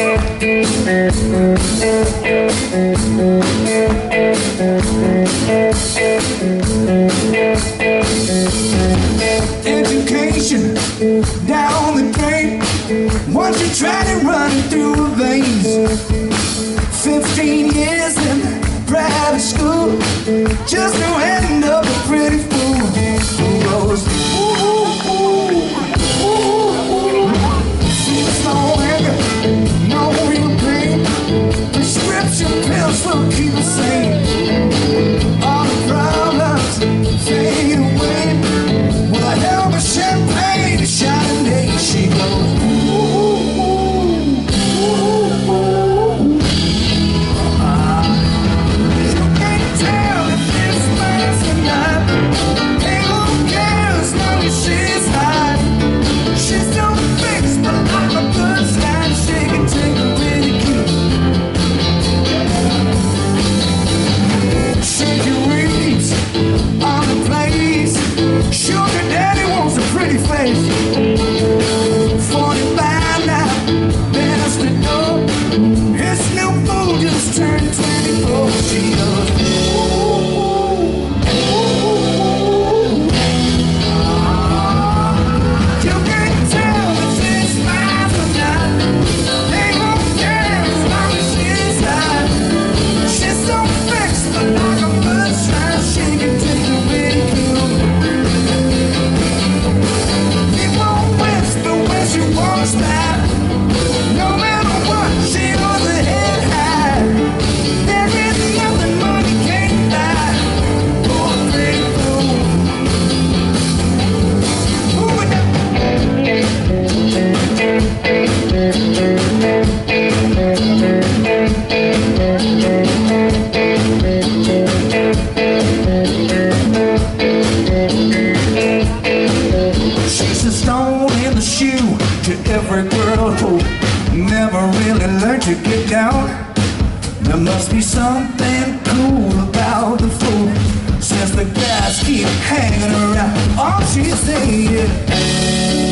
Education down the drain. Once you tried to run it through the veins. 15 years in private school, just to end up a pretty fool who goes, ooh, ooh, ooh, ooh. There's no anger, no real pain. Prescription pills will keep us sane. All the problems fade away with a help of champagne and Chardonnay. She goes, ooh, ooh, ooh, ooh. You can't tell if this man's or not. Ain't who cares as long as she's hot. She's so fixed, but like a good slide, she can take a really cute. Shake your reeds on the place. Sugar daddy wants a pretty face. 45 now, best to know. His new fool just turned 24. She goes, ooh, ooh, ooh. You can't tell if she's fine or not. They won't care as long as she's hot. She's so fixed, but like a bloodshot, she can take a ridicule. It won't whisper when she walks back. No matter what, she was a head high. There is nothing money can't buy. For a pretty fool. Moving up. She's a stone in the shoe to every girl who never really learned to get down. There must be something cool about the fool, since the guys keep hanging around. All she's saying is